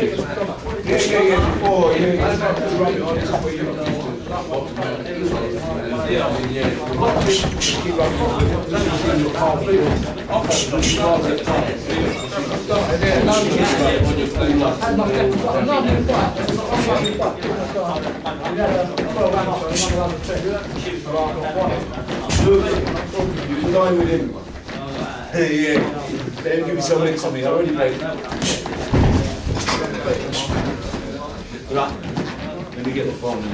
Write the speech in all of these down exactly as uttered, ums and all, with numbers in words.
kick. Yeah, yeah, yeah, before, yeah, you can dine with him. Yeah, let him give you some links on me, I already played. Right. Let me get the phone.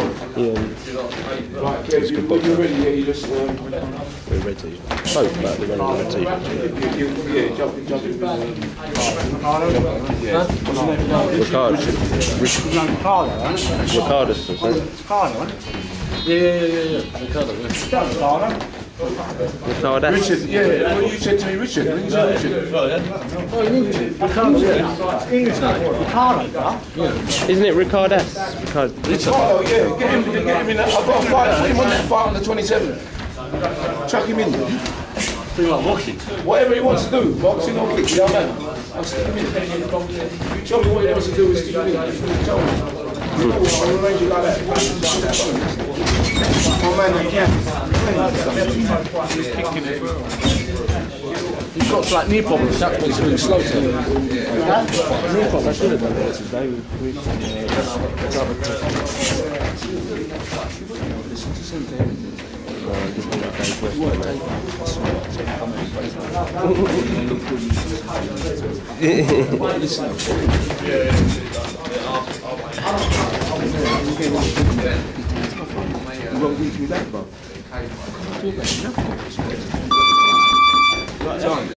Yeah. Right, Kev, you, when you're ready, yeah, you just... Um, We're ready. Both about the running red t-shirt. yeah, jump in, jump in. Yeah. Ricardo. Ricardo, Ricardo, so Ricardo, Yeah, yeah, yeah, yeah. Ricardo, yeah. Ricardo. Ricardo. Richard, yeah, what you said to me, Richard. When you said Richard. Oh, in English. Ricardo, yeah. English name. Ricardo, yeah. Isn't it Ricardess? Ricardo. Oh, yeah, get him, get him in. I've got a fight, put him on that fight on the twenty-seventh. Chuck him in. Do like boxing. Whatever he wants to do, boxing or kick, you know what I mean? I'll stick him in. You tell me what he wants to do, stick him in. Tell me. I'll arrange it like that. Oh man, you can. He's got like knee problems, that's what's really slow to him. Knee problems, I should have done that today. You won't reach me back, bro.